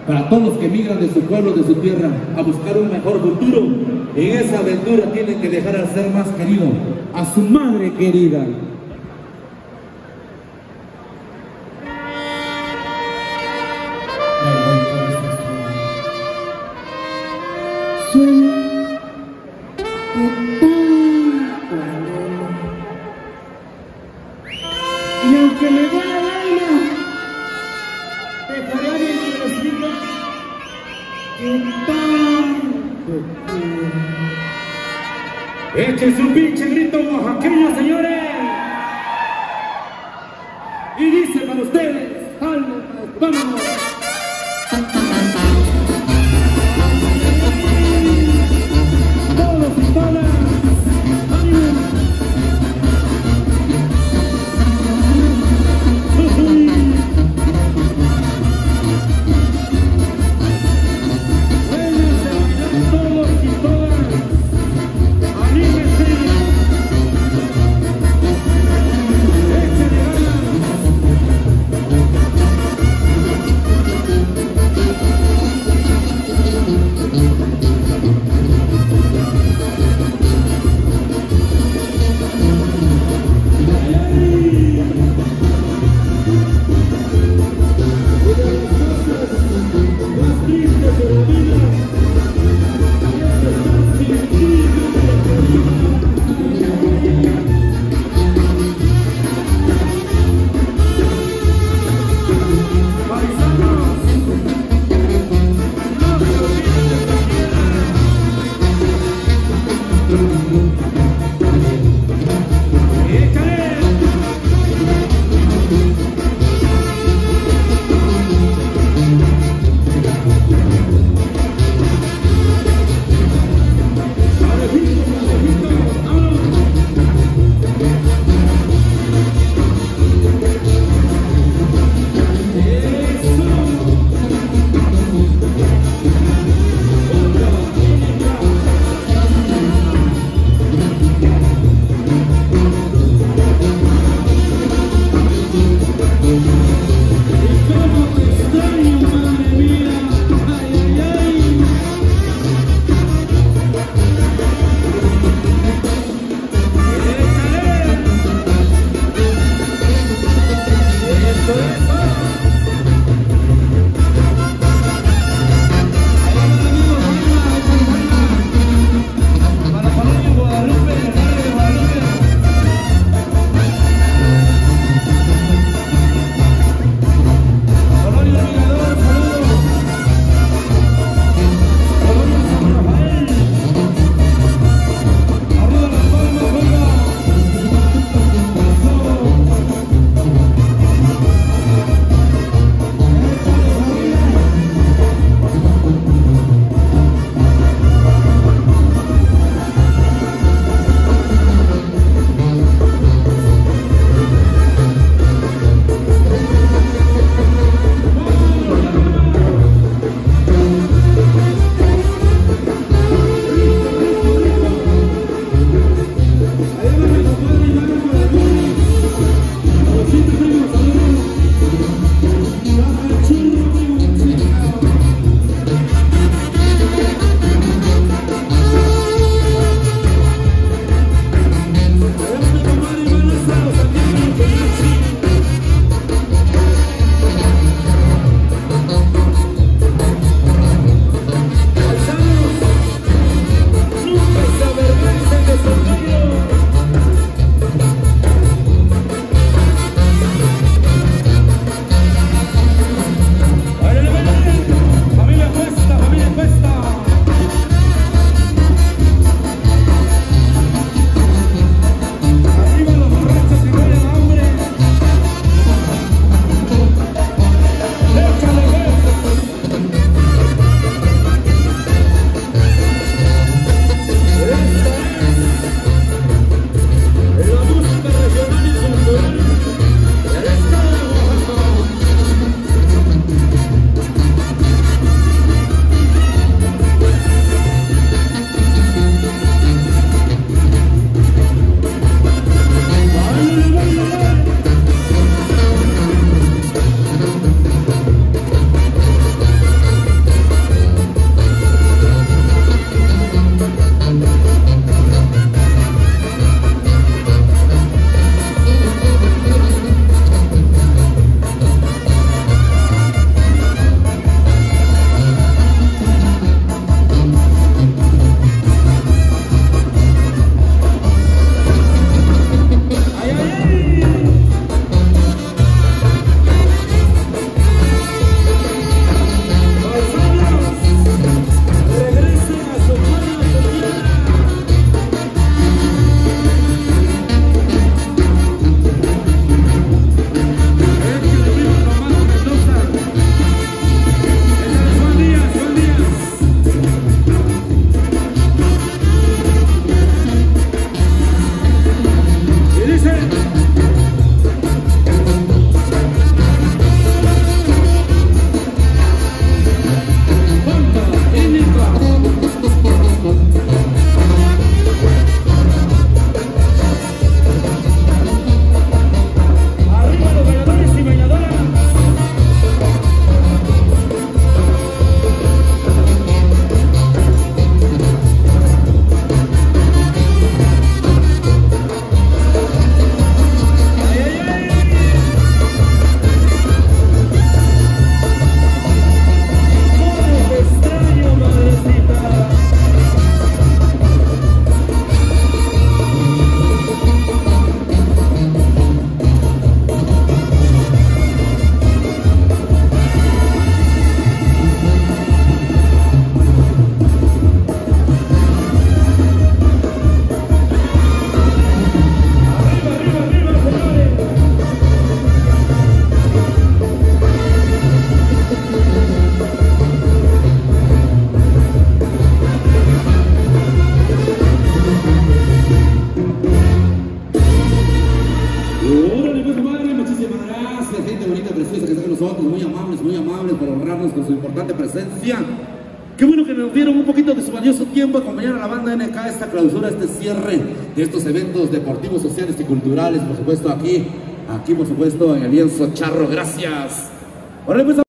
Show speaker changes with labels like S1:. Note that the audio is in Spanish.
S1: para todos los que migran de su pueblo, de su tierra, a buscar un mejor futuro. En esa aventura tienen que dejar al ser más querido, a su madre querida.
S2: Sueño de tanto anhelo, y aunque me duele el alma, dejaré de mi destino que tanto quiero.
S3: Echen su pinche grito oaxaqueño, señores. Y dice para ustedes, vámonos. Todos y todas, ánimo. Todos y todas, anímense.
S1: amables por honrarnos con su importante presencia. Qué bueno que nos dieron un poquito de su valioso tiempo a acompañar a la banda NK a esta clausura, este cierre de estos eventos deportivos, sociales y culturales, por supuesto aquí por supuesto en el lienzo charro. Gracias. Ahora pues,